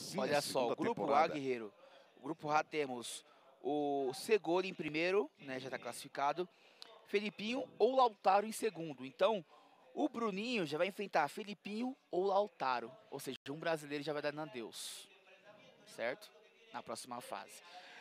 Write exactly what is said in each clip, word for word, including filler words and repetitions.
sim, Olha só, o grupo temporada. A, Guerreiro. O grupo A temos o Segoli em primeiro, né, já está classificado. Felipinho ou Lautaro em segundo. Então, o Bruninho já vai enfrentar Felipinho ou Lautaro. Ou seja, um brasileiro já vai dar na Deus. Certo? Na próxima fase.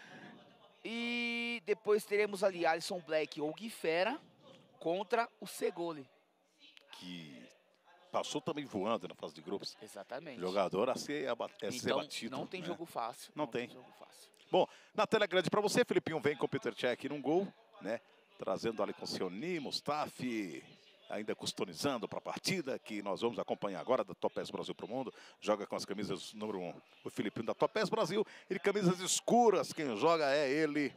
E depois teremos ali Alisson Black ou Gui Fera contra o Segoli. Que passou também voando na fase de grupos. Exatamente. Jogador a ser, a ser Então, batido. não tem né? jogo fácil. Não, não tem. tem jogo fácil. Bom, na tela grande para você, Felipinho vem com o Peter Cech num gol, né? Trazendo ali com o Cioni, Mustafi, ainda customizando para a partida, que nós vamos acompanhar agora da Topaz Brasil para o Mundo. Joga com as camisas número um, o Felipinho da Topaz Brasil. Ele camisas escuras, quem joga é ele,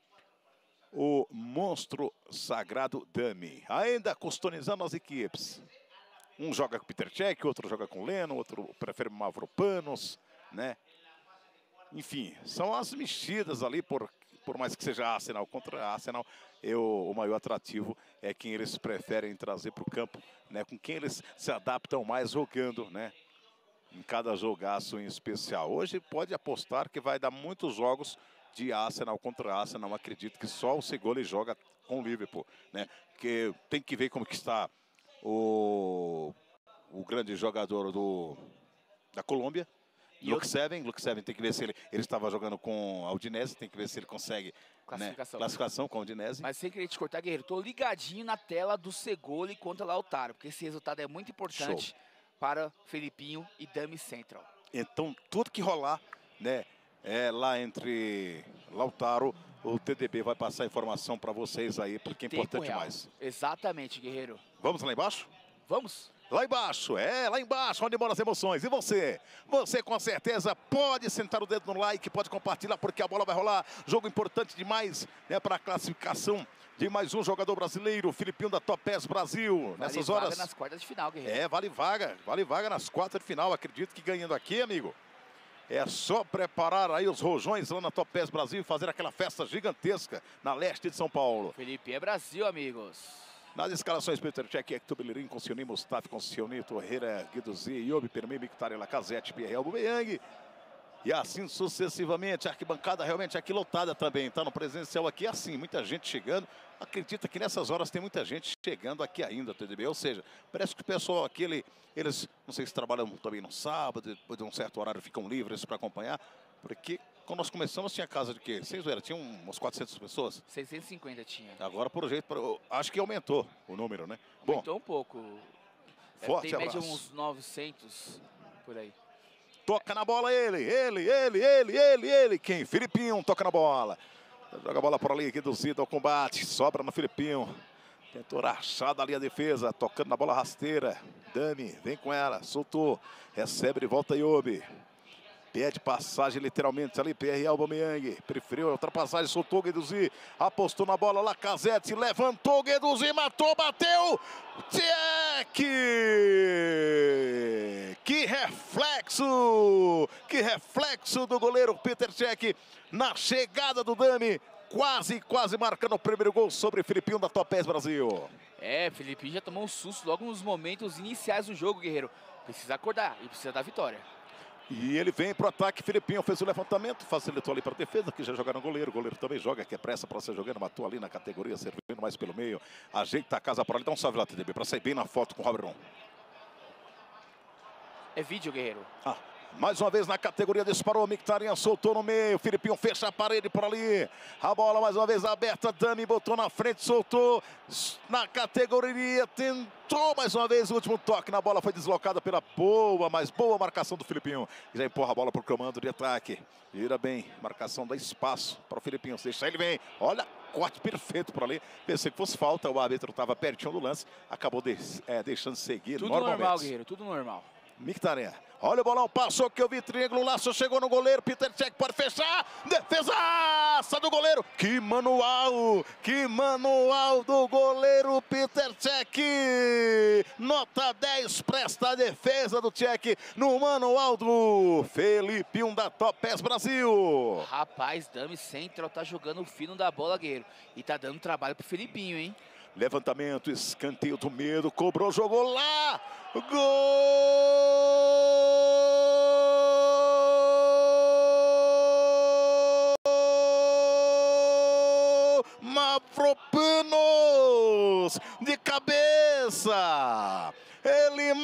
o monstro sagrado Dami. Ainda customizando as equipes. Um joga com o Peter Cech, outro joga com o Leno, outro prefere o Mavropanos, né? Enfim, são as mexidas ali, por, por mais que seja Arsenal contra Arsenal, eu, o maior atrativo é quem eles preferem trazer para o campo, né? Com quem eles se adaptam mais jogando, né? Em cada jogaço em especial. Hoje pode apostar que vai dar muitos jogos de Arsenal contra Arsenal. Acredito que só o Segoli joga com o Liverpool, né? Porque tem que ver como que está o, o grande jogador do, da Colômbia. Luke Seven, Luke Seven tem que ver se ele, ele estava jogando com a Udinese, tem que ver se ele consegue classificação, né, classificação com a Udinese. Mas sem querer te cortar, Guerreiro, tô ligadinho na tela do Segoli contra Lautaro, porque esse resultado é muito importante Show. para Felipinho e Dami Central. Então, tudo que rolar, né, é lá entre Lautaro, o T D B vai passar informação para vocês aí, porque é importante real. mais. Exatamente, Guerreiro. Vamos lá embaixo? Vamos. Lá embaixo, é, lá embaixo, onde moram as emoções. E você? Você com certeza pode sentar o dedo no like, pode compartilhar, porque a bola vai rolar. Jogo importante demais, né, para a classificação de mais um jogador brasileiro, Felipinho da Topaz Brasil. Vale Nessas vaga horas. nas quartas de final, Guerreiro. É, vale vaga, vale vaga nas quartas de final. Acredito que ganhando aqui, amigo, é só preparar aí os rojões lá na Topaz Brasil e fazer aquela festa gigantesca na leste de São Paulo. Felipe é Brasil, amigos. Nas escalações, Peter Cech, Hector Bellerin, com Cioni, Mustafi, com Cioni, Torreira, Guiduzi, Iobi, Permi, Mictari, Lacazette, Pierre Aubameyang. E assim sucessivamente. A arquibancada realmente aqui lotada também, tá? No presencial aqui assim, muita gente chegando. Acredita que nessas horas tem muita gente chegando aqui ainda, T D B. Ou seja, parece que o pessoal aqui, ele, eles, não sei se trabalham também no sábado, depois de um certo horário ficam livres para acompanhar. Porque quando nós começamos tinha casa de quê? Vocês viram? Tinha umas quatrocentas pessoas? seiscentos e cinquenta tinha. Agora, por jeito, acho que aumentou o número, né? Aumentou Bom, um pouco. Forte tem abraço. média uns novecentos, por aí. Toca na bola ele, ele, ele, ele, ele, ele. Quem? Felipinho toca na bola. Joga a bola por ali, reduzido ao combate. Sobra no Felipinho. Tentou rachar ali a defesa, tocando na bola rasteira. Dami, vem com ela, soltou. Recebe de volta Iobi. Pede passagem literalmente ali, P R Aubameyang. Preferiu a ultrapassagem, soltou o Gueduzi. Apostou na bola, Lacazette. Levantou o Gueduzi, matou, bateu. Cech! Que reflexo! Que reflexo do goleiro Peter Cech na chegada do Dami. Quase, quase marcando o primeiro gol sobre Felipinho da Topaz Brasil. É, Felipinho já tomou um susto logo nos momentos iniciais do jogo, Guerreiro. Precisa acordar e precisa dar vitória. E ele vem para o ataque, Felipinho fez o levantamento, facilitou ali para a defesa, que já jogaram goleiro, o goleiro também joga, que é pressa para ser jogando, matou ali na categoria, servindo mais pelo meio, ajeita a casa por ali, dá um salve lá, T D B, para sair bem na foto com o Robert. É vídeo, Guerreiro. Ah, mais uma vez na categoria, disparou, Mictarian soltou no meio, Felipinho fecha a parede por ali, a bola mais uma vez aberta, Dami botou na frente, soltou na categoria, tentou mais uma vez o último toque na bola, foi deslocada pela boa, mas boa marcação do Felipinho, já empurra a bola para o comando de ataque, gira bem, marcação dá espaço para o Felipinho, deixa ele bem, olha, corte perfeito por ali, pensei que fosse falta, o árbitro estava pertinho do lance, acabou de, é, deixando seguir tudo normalmente. Tudo normal, Guerreiro, tudo normal. Mictarian, olha o bolão, passou que eu vi, triângulo, laço, chegou no goleiro, Peter Cech pode fechar, defesaça do goleiro, que manual, que manual do goleiro Peter Cech, nota dez, presta a defesa do Cech no manual do Felipinho da Topaz Brasil. Rapaz, Dami Central tá jogando o fino da bola, Guerreiro, e tá dando trabalho pro Felipinho, hein? Levantamento, escanteio do medo, cobrou, jogou lá, gol Afropanos de cabeça. Ele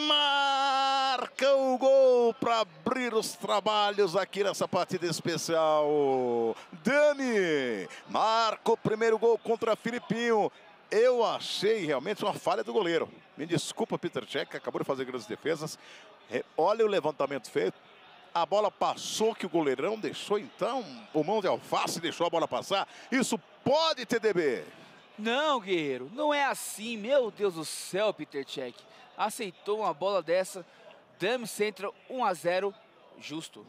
marca o gol para abrir os trabalhos aqui nessa partida especial. Dami marca o primeiro gol contra Filipinho. Eu achei realmente uma falha do goleiro. Me desculpa, Peter Cech, que acabou de fazer grandes defesas. Olha o levantamento feito. A bola passou que o goleirão deixou, então, o mão de alface deixou a bola passar. Isso pode, T D B. Não, guerreiro, não é assim. Meu Deus do céu, Peter Cech. Aceitou uma bola dessa. Dami Central um a zero, justo.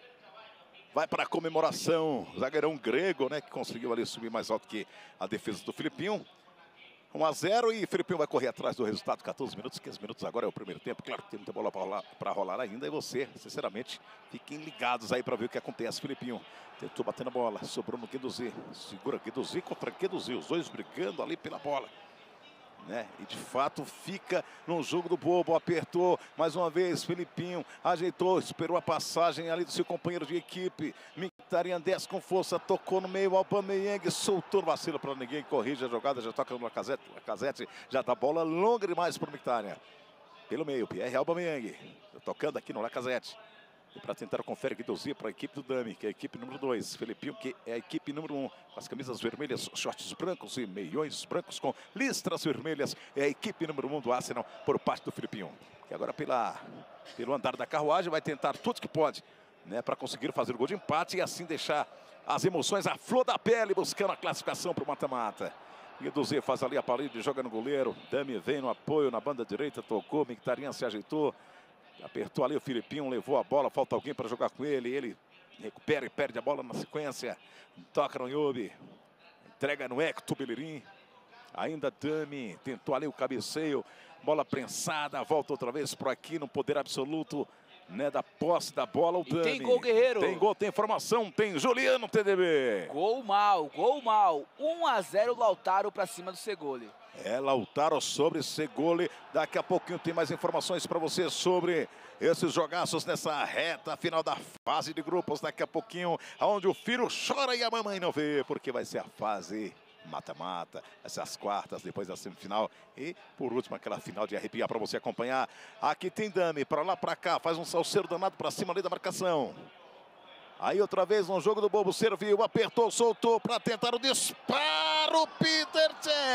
Vai para a comemoração. Zagueirão grego, né, que conseguiu ali subir mais alto que a defesa do Filipinho. um a zero e Filipinho vai correr atrás do resultado. quatorze minutos, quinze minutos agora é o primeiro tempo. Claro que tem muita bola para rolar, para rolar ainda. E você, sinceramente, fiquem ligados aí para ver o que acontece. Filipinho tentou bater na bola, sobrou no Guendouzi. Segura Guendouzi contra Guendouzi, os dois brigando ali pela bola. Né? E de fato fica no jogo do bobo, apertou mais uma vez, Filipinho ajeitou, esperou a passagem ali do seu companheiro de equipe. Mkhitaryan desce com força, tocou no meio, Aubameyang soltou no vacilo para ninguém, corrige a jogada, já toca no Lacazette, Lacazette já dá bola longa demais para o Mkhitaryan. Pelo meio, Pierre Aubameyang, tocando aqui no Lacazette. E para tentar conferir Guendouzi para a equipe do Dami, que é a equipe número dois. Filipinho, que é a equipe número um, com as camisas vermelhas, shorts brancos e meiões brancos com listras vermelhas. É a equipe número um do Arsenal por parte do Filipinho. Que agora pela, pelo andar da carruagem vai tentar tudo que pode, né, para conseguir fazer o gol de empate e assim deixar as emoções à flor da pele, buscando a classificação para o mata-mata. Guendouzi faz ali a parede, joga no goleiro. Dami vem no apoio na banda direita, tocou, Mkhitaryan se ajeitou. Apertou ali o Filipinho, levou a bola, falta alguém para jogar com ele. Ele recupera e perde a bola na sequência. Toca no Yobi, entrega no Hector Bellerin. Ainda Dami, tentou ali o cabeceio. Bola prensada, volta outra vez por aqui no poder absoluto, né, da posse da bola. O Dami. Tem gol, guerreiro. Tem gol, tem informação, tem Juliano, T D B. Gol mal, gol mal. um a zero Lautaro para cima do Segoli. É, Lautaro sobre Segoli. Daqui a pouquinho tem mais informações para você sobre esses jogaços nessa reta final da fase de grupos. Daqui a pouquinho, onde o filho chora e a mamãe não vê, porque vai ser a fase mata-mata, essas quartas, depois da semifinal. E, por último, aquela final de arrepiar para você acompanhar. Aqui tem Dami, para lá, para cá, faz um salseiro danado para cima ali da marcação. Aí outra vez no jogo do bobo, serviu, apertou, soltou para tentar o disparo, Peter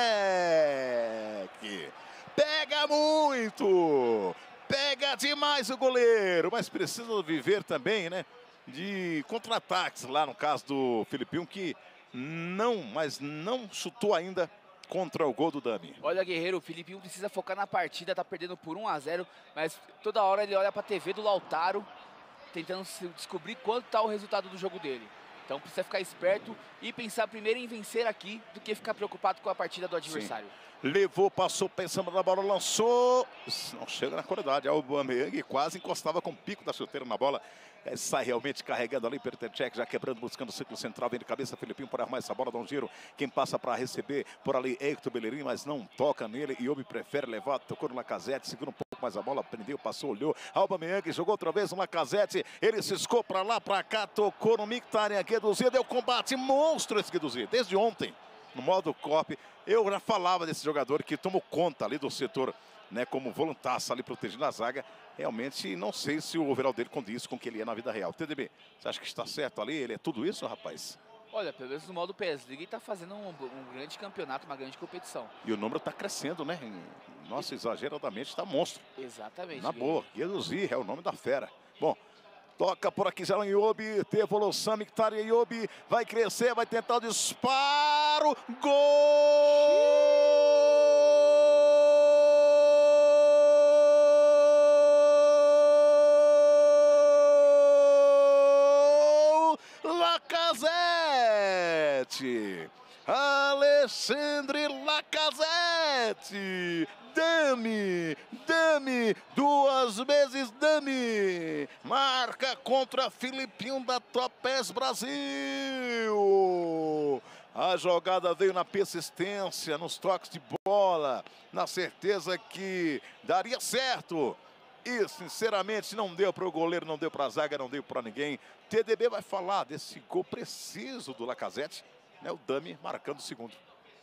Cech. Pega muito, pega demais o goleiro, mas precisa viver também, né, de contra-ataques lá no caso do Filipinho, que não, mas não chutou ainda contra o gol do Dami. Olha, guerreiro, o Filipinho precisa focar na partida, tá perdendo por um a zero, mas toda hora ele olha para a T V do Lautaro, tentando descobrir quanto está o resultado do jogo dele. Então precisa ficar esperto e pensar primeiro em vencer aqui do que ficar preocupado com a partida do adversário. Sim. Levou, passou pensando na bola, lançou. Não chega na qualidade. O Aubameyang quase encostava com o pico da chuteira na bola. É, sai realmente carregando ali, Peter Cech já quebrando, buscando o círculo central, vem de cabeça, Filipinho por arrumar essa bola, dá um giro, quem passa para receber, por ali, Hector Bellerin, mas não toca nele, e Yobi prefere levar, tocou no Lacazette, segura um pouco mais a bola, prendeu, passou, olhou, Aubameyang jogou outra vez no Lacazette, ele ciscou para lá, para cá, tocou no Mkhitaryan, Guendouzi, deu combate, monstro esse Guendouzi, desde ontem, no modo corp, eu já falava desse jogador que tomou conta ali do setor, né, como voluntaço ali protegendo a zaga. Realmente não sei se o overall dele condiz com o que ele é na vida real. T D B, você acha que está certo ali? Ele é tudo isso, rapaz? Olha, pelo menos no modo P S League, ele está fazendo um, um grande campeonato, uma grande competição. E o número está crescendo, né? Nossa, exageradamente está monstro. Exatamente. Na boa, Guendouzi é o nome da fera. Bom, toca por aqui já no Yobi, tem evolução, Mkhitaryan, Yobi vai crescer, vai tentar o disparo, gol! Lacazette, Alexandre Lacazette, Dami, Dami, duas vezes Dami, marca contra Filipinho da Topaz Brasil. A jogada veio na persistência, nos toques de bola, na certeza que daria certo. E, sinceramente, não deu para o goleiro, não deu para a zaga, não deu para ninguém. T D B vai falar desse gol preciso do Lacazette, né? O Dami marcando o segundo.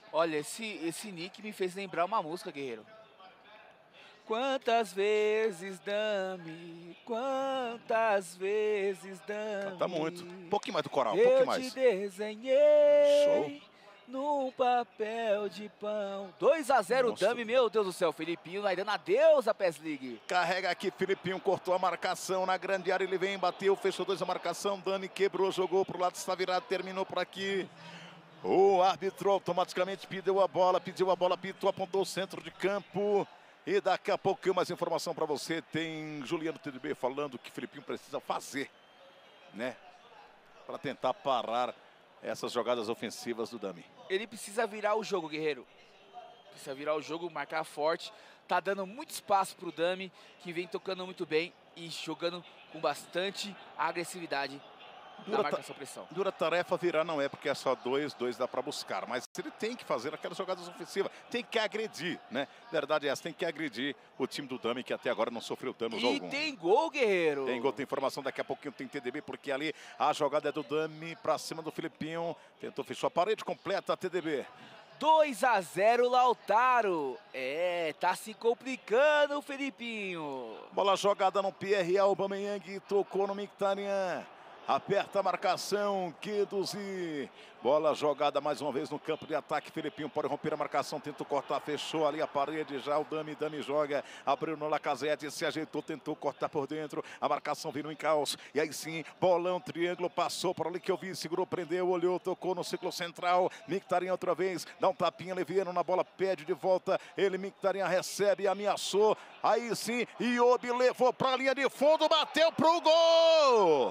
Olha, esse, esse nick me fez lembrar uma música, guerreiro. Quantas vezes, Dami, quantas vezes, Dami, Tá muito. Um pouquinho mais do coral, um eu pouquinho te mais. desenhei Show. num papel de pão. dois a zero, Nossa. Dami, meu Deus do céu. Felipinho ainda na Deus a P E S League. Carrega aqui, Felipinho cortou a marcação na grande área, ele vem, bateu, fechou dois a marcação, Dami quebrou, jogou pro lado, está virado, terminou por aqui. O árbitro automaticamente pediu a bola, pediu a bola, pitou, apontou o centro de campo. E daqui a pouco mais informação para você. Tem Juliano T D B falando que Felipinho precisa fazer, né? Para tentar parar essas jogadas ofensivas do Dami. Ele precisa virar o jogo, guerreiro. Precisa virar o jogo, marcar forte. Tá dando muito espaço pro Dami, que vem tocando muito bem e jogando com bastante agressividade na marcação pressão. Dura tarefa virar não é, porque é só dois, dois dá para buscar. Mas ele tem que fazer aquelas jogadas ofensivas, tem que agredir, né? Verdade é essa, tem que agredir o time do Dami, que até agora não sofreu danos algum. E tem gol, guerreiro. Tem gol, tem informação, daqui a pouquinho tem T D B, porque ali a jogada é do Dami para cima do Felipinho. Tentou, fechou a parede completa, a T D B. dois a zero, Lautaro. É, tá se complicando o Felipinho. Bola jogada no P R A, o Aubameyang tocou no Mkhitaryan. Aperta a marcação, Gueduzi. Bola jogada mais uma vez no campo de ataque. Felipinho pode romper a marcação, tenta cortar, fechou ali a parede já. O Dami, Dami joga, abriu no Lacazette, se ajeitou, tentou cortar por dentro. A marcação vindo em caos. E aí sim, bolão, triângulo, passou por ali que eu vi, segurou, prendeu, olhou, tocou no ciclo central. Mkhitaryan outra vez, dá um tapinha, Leviano na bola, pede de volta. Ele, Mkhitaryan, recebe, ameaçou. Aí sim, Iobi levou para a linha de fundo, bateu pro gol!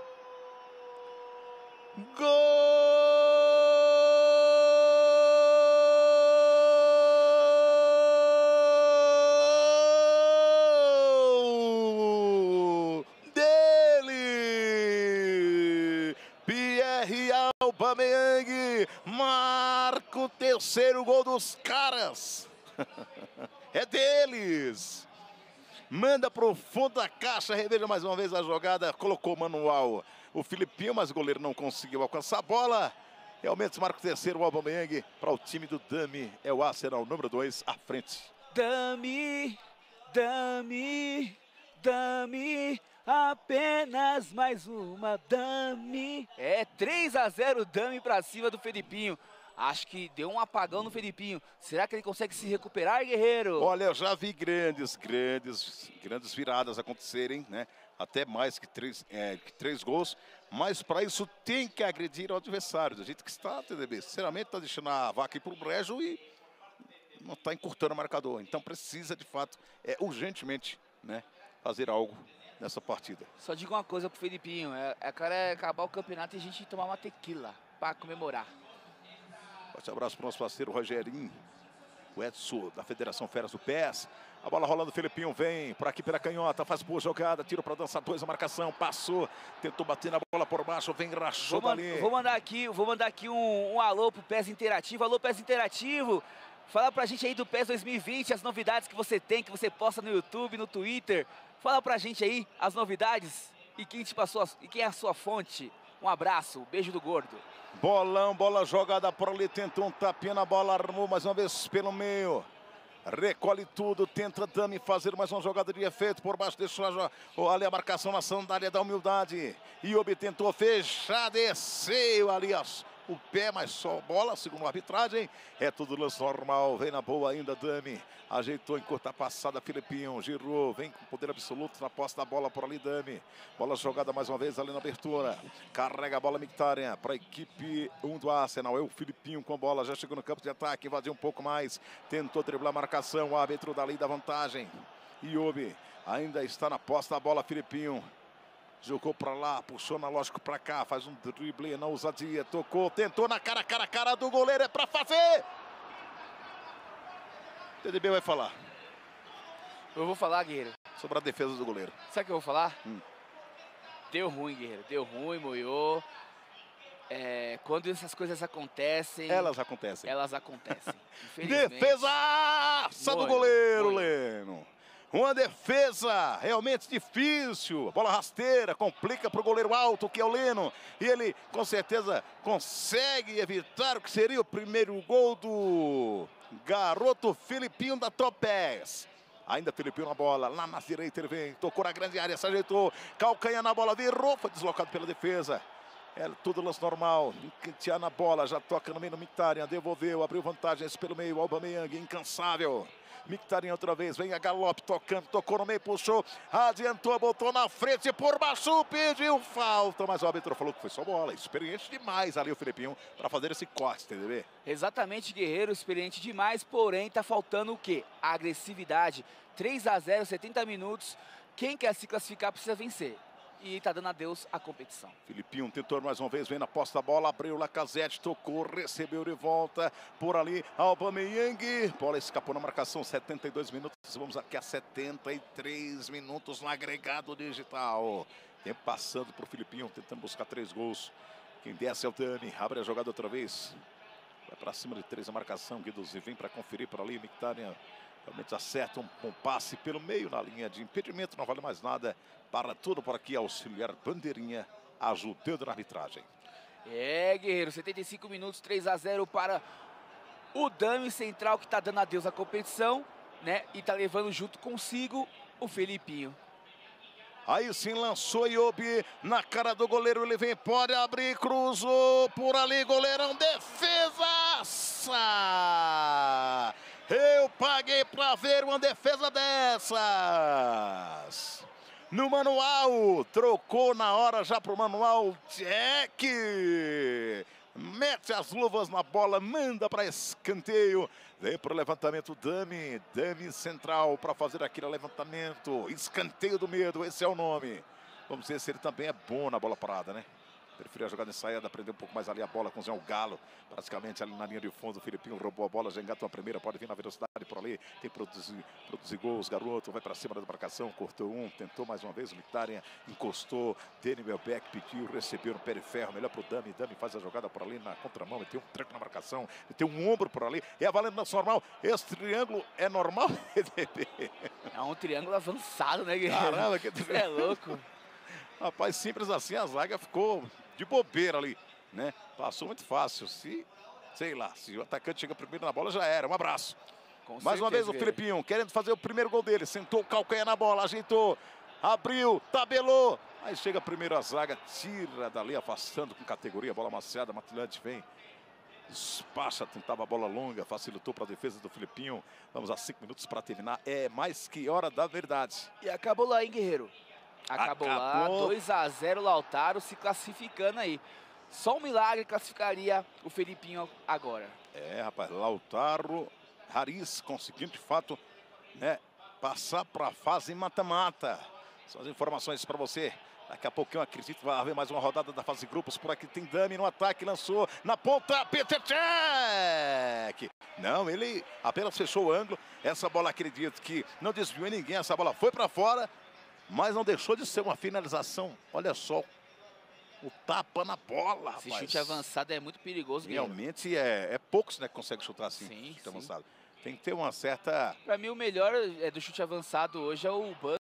Gol dele! Pierre Aubameyang marca o terceiro gol dos caras. É deles. Manda pro fundo da caixa, reveja mais uma vez a jogada, colocou o manual. O Felipinho, mas o goleiro não conseguiu alcançar a bola. Realmente marca o terceiro, o Aubameyang para o time do Dami. É o Arsenal número dois à frente. Dami, Dami, Dami, apenas mais uma Dami. É três a zero, Dami para cima do Felipinho. Acho que deu um apagão no Felipinho. Será que ele consegue se recuperar, guerreiro? Olha, eu já vi grandes, grandes, grandes viradas acontecerem, né? Até mais que três, é, que três gols. Mas para isso tem que agredir o adversário. Do jeito que está, T D B. Sinceramente, está deixando a vaca ir para o brejo e não está encurtando o marcador. Então precisa, de fato, é, urgentemente, né, fazer algo nessa partida. Só digo uma coisa pro Felipinho. É, é cara é acabar o campeonato e a gente tomar uma tequila para comemorar. Forte abraço para o nosso parceiro Rogerinho, o Edson da Federação Feras do P E S. A bola rolando, o Felipinho vem por aqui pela canhota, faz boa jogada, tiro para dançar dois, a marcação, passou, tentou bater na bola por baixo, vem, rachou vou dali. Vou mandar aqui, vou mandar aqui um, um alô pro P E S Interativo. Alô, P E S Interativo, fala pra gente aí do P E S dois mil e vinte, as novidades que você tem, que você posta no YouTube, no Twitter. Fala pra gente aí as novidades e quem te passou, a, e quem é a sua fonte. Um abraço, um beijo do gordo. Bolão, bola jogada por ali, tentou um tapinha na bola, armou mais uma vez pelo meio. Recolhe tudo, tenta Dami fazer mais uma jogada de efeito por baixo, deixou a, ali a marcação na sandália da humildade. Iobi tentou fechar, desceu ali as, o pé, mas só bola, segundo a arbitragem. É tudo lance normal, vem na boa ainda Dami. Ajeitou em curta passada, Felipinho, girou, vem com poder absoluto na posse da bola por ali, Dami. Bola jogada mais uma vez ali na abertura. Carrega a bola Mkhitaryan para a equipe um do Arsenal. É o Felipinho com a bola, já chegou no campo de ataque, invadiu um pouco mais. Tentou driblar a marcação, o árbitro dali da vantagem. Iobi ainda está na posse da bola, Felipinho. Jogou para lá, puxou na lógico para cá, faz um drible na ousadia, tocou, tentou na cara, cara, cara do goleiro, é para fazer! T D B vai falar. Eu vou falar, guerreiro. Sobre a defesa do goleiro. Sabe o que eu vou falar? Hum. Deu ruim, guerreiro. Deu ruim, moiou. É, quando essas coisas acontecem... Elas acontecem. Elas acontecem. Infelizmente. Defesaça do goleiro, Leno. Uma defesa realmente difícil. Bola rasteira, complica para o goleiro alto, que é o Leno. E ele, com certeza, consegue evitar o que seria o primeiro gol do garoto Filipinho da Topaz. Ainda Filipinho na bola, lá na direita ele vem, tocou na grande área, se ajeitou, calcanha na bola, virou, foi deslocado pela defesa. É tudo lance normal, Nketiah na bola, já toca no meio no Mkhitaryan, devolveu, abriu vantagens pelo meio, Aubameyang, incansável. Mkhitaryan outra vez, vem a galope, tocando, tocou no meio, puxou, adiantou, botou na frente, por baixo, pediu falta, mas o árbitro falou que foi só bola, experiente demais ali o Filipinho para fazer esse corte, entendeu? Exatamente, Guerreiro, experiente demais, porém tá faltando o quê? A agressividade. três a zero, setenta minutos, quem quer se classificar precisa vencer. E tá dando adeus à competição. Filipinho tentou mais uma vez, vem na posta da bola, abriu Lacazette, tocou, recebeu de volta, por ali, Aubameyang, bola escapou na marcação, setenta e dois minutos, vamos aqui a setenta e três minutos no agregado digital. Tempo passando pro Filipinho, tentando buscar três gols. Quem desce é o Dani, abre a jogada outra vez, vai para cima de três a marcação, Guidozi vem para conferir por ali, Mkhitaryan realmente acerta um, um passe pelo meio na linha de impedimento, não vale mais nada. Para tudo por aqui, auxiliar Bandeirinha, ajudando na arbitragem. É, Guerreiro, setenta e cinco minutos, três a zero para o Dami Central, que está dando adeus à competição, né? E está levando junto consigo o Felipinho. Aí sim lançou Iobi na cara do goleiro, ele vem, pode abrir, cruzou por ali, goleirão, defesaça! Eu paguei para ver uma defesa dessas. No manual, trocou na hora já para o manual, Jack. Mete as luvas na bola, manda para escanteio. Vem para o levantamento Dami, Dami Central para fazer aquele levantamento. Escanteio do medo, esse é o nome. Vamos ver se ele também é bom na bola parada, né? Preferia jogar nessa saída, aprender um pouco mais ali a bola com o Zé Galo. Praticamente ali na linha de fundo, o Filipinho roubou a bola, já engata uma primeira, pode vir na velocidade por ali. Tem que produzir, produzir gols, garoto, vai para cima da marcação, cortou um, tentou mais uma vez, o Mkhitaryan encostou, Danny Welbeck pediu, recebeu no pé de ferro, melhor pro Dami, Dami faz a jogada por ali na contramão, meteu um tranco na marcação, meteu um ombro por ali, é a valendo lance normal, esse triângulo é normal? É um triângulo avançado, né, Guerreiro? Caramba, que triângulo. É louco. Rapaz, simples assim, a zaga ficou de bobeira ali, né? Passou muito fácil. Se, sei lá, se o atacante chega primeiro na bola, já era. Um abraço. Com Mais certeza, uma vez o Filipinho, querendo fazer o primeiro gol dele. Sentou o calcanhar na bola, ajeitou, abriu, tabelou. Aí chega primeiro a zaga, tira dali, afastando com categoria. Bola amaciada, Matilante vem. Despacha, tentava a bola longa, facilitou para a defesa do Filipinho. Vamos a cinco minutos para terminar. É mais que hora da verdade. E acabou lá, hein, Guerreiro? Acabou, Acabou. lá, dois a zero, Lautaro se classificando aí. Só um milagre classificaria o Felipinho agora. É, rapaz, Lautaro, Haris conseguindo de fato, né, passar para a fase mata-mata. São as informações para você. Daqui a pouquinho eu acredito que vai haver mais uma rodada da fase grupos. Por aqui tem Dami no ataque, lançou na ponta, Petr Cech. Não, ele apenas fechou o ângulo. Essa bola acredito que não desviou ninguém, essa bola foi para fora. Mas não deixou de ser uma finalização. Olha só o tapa na bola, Esse rapaz. chute avançado é muito perigoso. Realmente é, é poucos, né, que conseguem chutar assim. Sim, chute sim. avançado. Tem que ter uma certa... Para mim o melhor é do chute avançado hoje é o Ban.